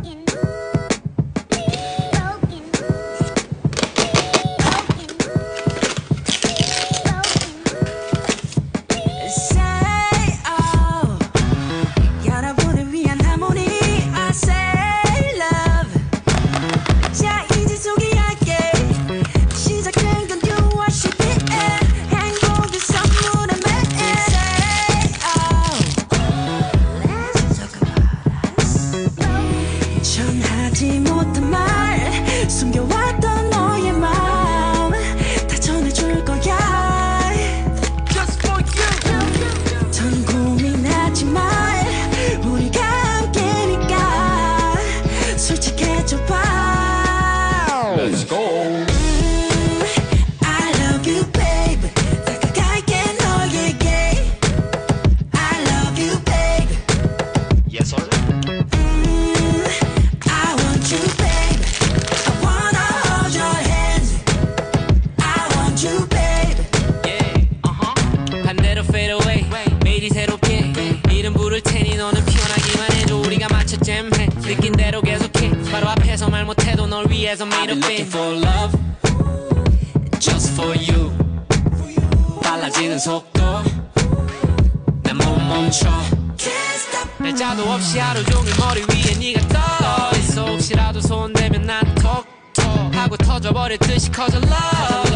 전하지 못한 말 숨겨왔던 너의 마음 다 전해줄 거야 Just for you 전 고민하지 말 우리가 함께니까 솔직해져봐 Let's go I love you babe 다가갈게 너에게 I love you babe Yes sir 매일이 새롭게 이름 부를 테니 너는 피어나기만 해줘 우리가 맞춰 잼해 느낀 대로 계속해 바로 앞에서 말 못해도 널 위해서 made up in I've been looking for love Just for you 빨라지는 속도 난 못 멈춰 날짜도 없이 하루 종일 머리 위에 네가 떠 있어 혹시라도 손대면 난 톡톡 하고 터져버릴 듯이 커져 love